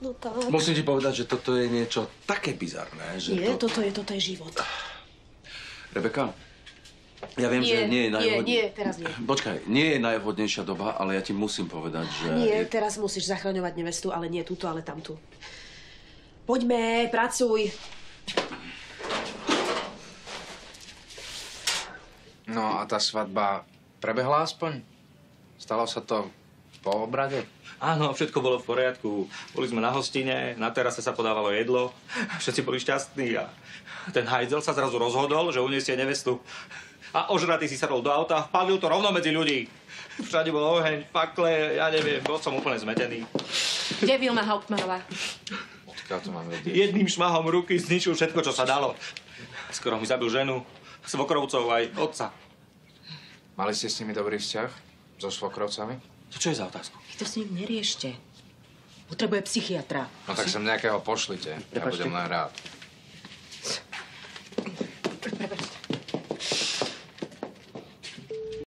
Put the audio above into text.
No tak. Musím ti povedať, že toto je niečo také bizarné, že Nie, toto je život. Rebeka, ja viem, že nie je najvhodnejšia... Nie, teraz nie. Počkaj, nie je najvhodnejšia doba, ale ja ti musím povedať, že... Nie, teraz musíš zachraňovať nevestu, ale nie túto, ale tamtu. Poďme, pracuj. No a tá svadba prebehla aspoň? Stalo sa to po obrade? Áno, všetko bolo v poriadku. Boli sme na hostine, na terase sa podávalo jedlo, všetci boli šťastní a ten hajzel sa zrazu rozhodol, že uniesie nevestu. A ožratý si sadol do auta, vpadil to rovno medzi ľudí. Všade bol oheň, fakle, ja neviem, bol som úplne zmetený. Kde je Vilma Hauptmannová? Odkiaľ to mám vedieť? Jedným šmahom ruky zničil všetko, čo sa dalo. Skoro mi zabil ženu, svokrovcov aj otca. Mali ste s nimi dobrý vzťah? So svokrovcami? To čo je za otázku? Vy to s ním neriešte. Potrebuje psychiatra. No tak sem nejakého pošlite. Ja budem len rád.